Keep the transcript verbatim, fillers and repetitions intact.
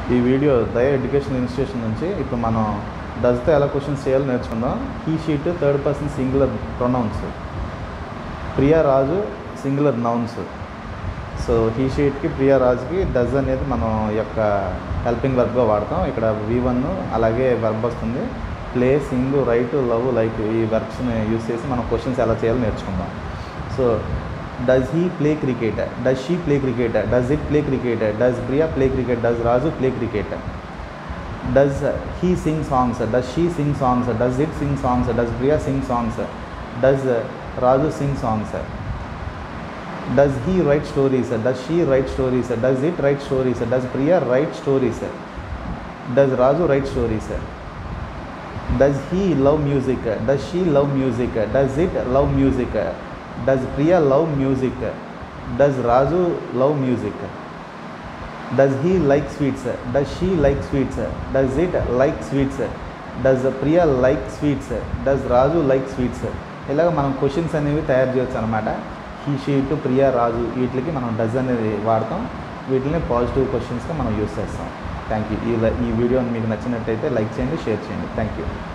ఈ వీడియో దయ education institution నుంచి ఇప్పుడు మనం డస్తో ఎలా క్వశ్చన్స్ చేయాలో నేర్చుకుందాం. He she it third person singular pronouns, Priya Raju singular nouns. So he షీట్కి ప్రియా రాజుకి డస్ అనేది మనం యొక్క హెల్పింగ్ వర్బ్గా వాడతాం. ఇక్కడ వి వన్ అలాగే వర్బ్ వస్తుంది. Play, sing, write, love, like ఈ వర్బ్స్ని యూస్ చేసి మనం క్వశ్చన్స్ ఎలా చేయాలో నేర్చుకుందాం. So does he play cricket, does she play cricket, does it play cricket, does Priya play cricket, does Raju play cricket. Does he sing songs, does she sing songs, does it sing songs, does Priya sing songs, does Raju sing songs. Does he write stories, does she right stories, does it write stories, does Priya write stories, does Raju write stories. Does he love music, does she love music, does it love music, does Priya love music, does Raju love music. Does he like sweets, does she like sweets, does it like sweets, does Priya like sweets, does Raju like sweets. ఇలాగ మనం questions అనేవి తయారు చేయొచ్చు అనమాట. He she it Priya రాజు వీటికి మనం does అనేది వాడతాం. వీటిని పాజిటివ్ క్వశ్చన్స్గా మనం యూస్ చేస్తాం. Thank you. ఈ ఈ వీడియో మీకు నచ్చినట్టయితే లైక్ చేయండి, షేర్ చేయండి. Thank you.